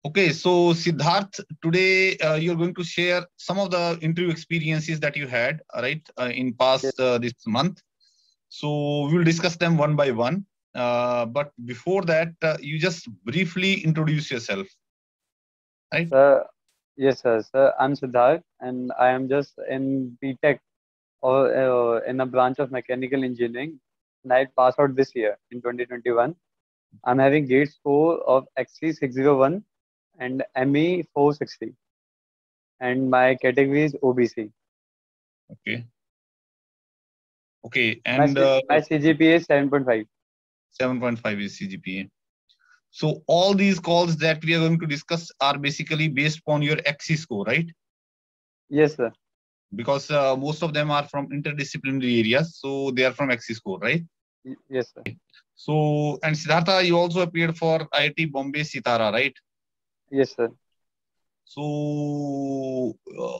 Okay, so Siddharth, today you're going to share some of the interview experiences that you had, right, in past this month. So we'll discuss them one by one. But before that, you just briefly introduce yourself, right? Yes, sir. Sir, I'm Siddharth, and I am just in BTech or in a branch of mechanical engineering. And I passed out this year in 2021. I'm having gate score of XC 601 and ME 460, and my category is OBC. Okay. Okay, My and my CGPA is 7.5. 7.5 is CGPA. So all these calls that we are going to discuss are basically based upon your XC score, right? Yes, sir. Because most of them are from interdisciplinary areas, so they are from XC score, right? Yes, sir. So, and Siddhartha, you also appeared for IIT Bombay Sitara, right? Yes, sir. So,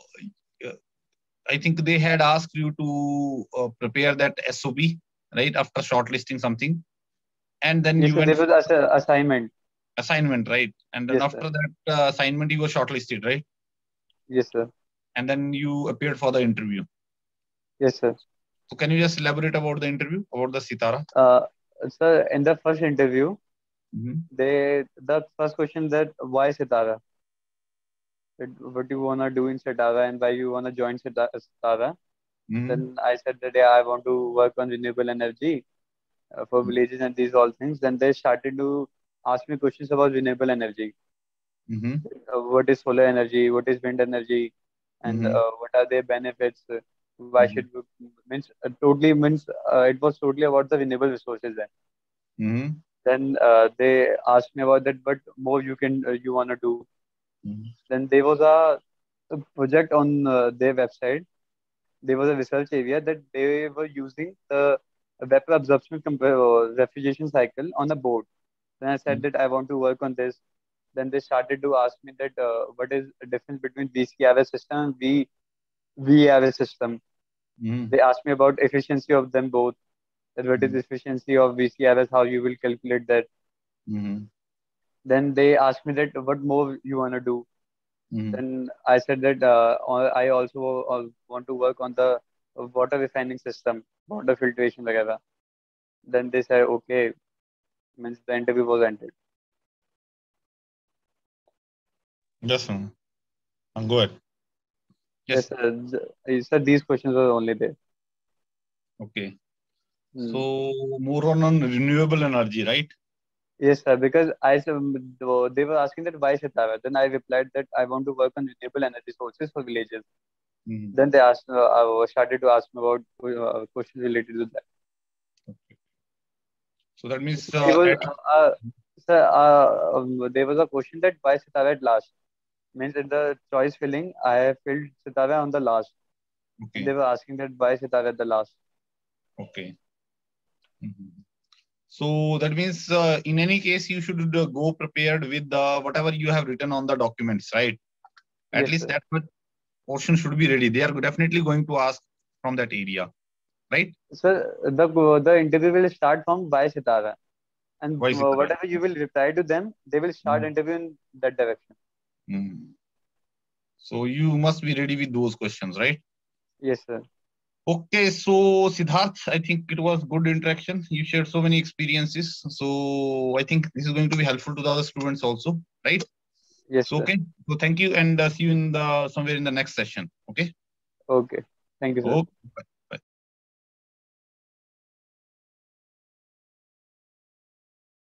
I think they had asked you to prepare that SOP, right? After shortlisting something. And then Yes, you sir. went There for was assignment. assignment, right? And then Yes, sir. after that assignment, you were shortlisted, right? Yes, sir. And then you appeared for the interview. Yes, sir. So, can you just elaborate about the interview, about the Sitara? Sir, in the first interview, Mm-hmm. the first question that why Sitara? What you wanna do in Sitara and why you wanna join Sitara? Mm-hmm. Then I said that yeah, I want to work on renewable energy for villages and these all things. Then they started to ask me questions about renewable energy. Mm-hmm. What is solar energy? What is wind energy? And Mm-hmm. what are their benefits? Why Mm-hmm. should we, means totally means it was totally about the renewable resources then. Mm-hmm. Then they asked me about that, what more you wanna do. Mm-hmm. Then there was a project on their website. There was a research area that they were using the vapor absorption refrigeration cycle on a board. Then I said that I want to work on this. Then they started to ask me that what is the difference between VCRS system and VARS system. Mm-hmm. They asked me about efficiency of them both. That what is the efficiency of VCRS, how you will calculate that. Mm-hmm. Then they asked me that what more you want to do. Mm-hmm. Then I said that I also want to work on the water refining system, water filtration, वगैरह. Then they said, okay, means the interview was ended. Yes, ma'am. Go ahead. Yes, Yes. sir. Sir, these questions were only there. Okay. Hmm. So more on renewable energy, right? Yes, sir. Because they were asking that why Sitara. Then I replied that I want to work on renewable energy sources for villages. Mm-hmm. Then they asked, started to ask me about questions related to that. Okay. So that means There was, at sir, there was a question that why Sitara at last. Means in the choice filling, I filled Sitara on the last. And they okay. were asking that why Sitara at the last. Okay. Mm-hmm. So that means in any case you should go prepared with whatever you have written on the documents, right? At Yes, least sir. that much portion should be ready. They are definitely going to ask from that area, right? Sir, the interview will start from why Sitara. And Why is it that? whatever you will reply to them, they will start Mm-hmm. interviewing that direction. Mm-hmm. So you must be ready with those questions, right? Yes, sir. Okay, so Siddharth, I think it was good interaction. You shared so many experiences. So I think this is going to be helpful to the other students also, right? Yes, So sir. okay, so thank you and see you in the somewhere in the next session. Okay. Okay. Thank you, sir. Okay.